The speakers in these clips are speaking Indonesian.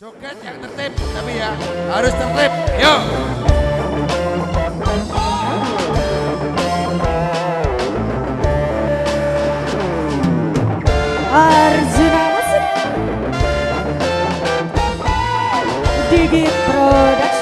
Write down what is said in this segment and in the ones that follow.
Joget yang tertib, tapi ya harus tertib. Yuk. Arjuna Musik Digit Production.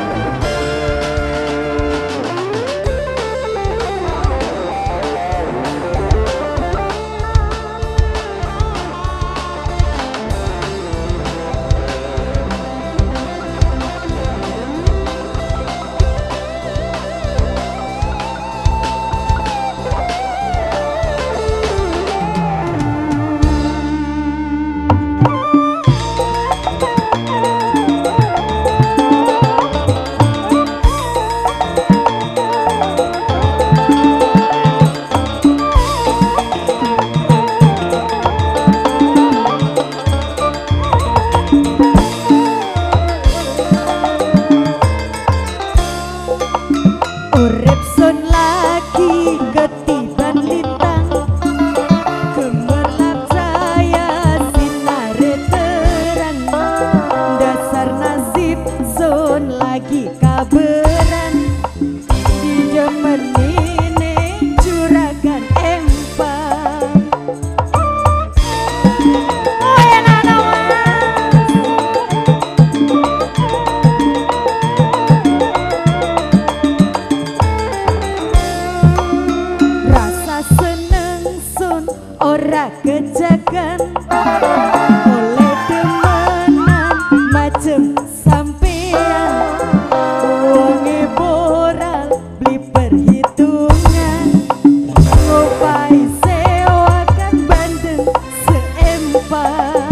Urip sun lagi ketiban lintang, gemerlap cahaya sinare terang. Dasar nasib sun lagi kaberan, di jaman ini juragan empang. Oh ya nana seneng sun ora kejagan, oleh demenan macem sampean. Wonge boral beli perhitungan, ngopai sewakan bandeng seempang.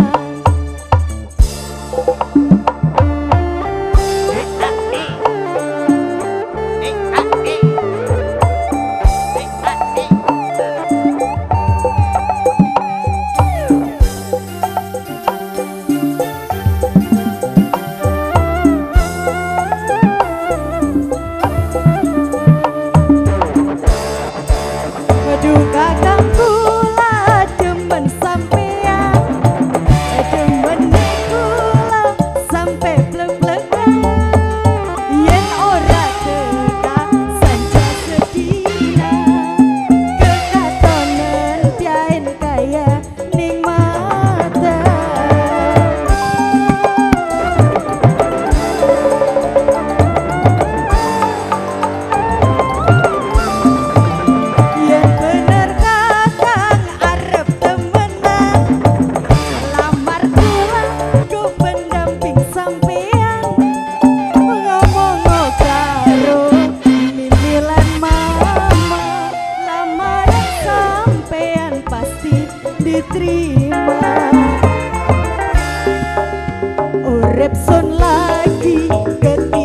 Aduh kakang kula demen sampean, demen kula sampe blek-blekan. Yen ora teka sanja sedina, kekatonen tiain kaya ning mata. Yen bener kakang arep temenan, lamar kula go pendamping sampean. Ngomong karo mimilan mama, lamaran sampean pasti diterima. Urip sun lagi ketiban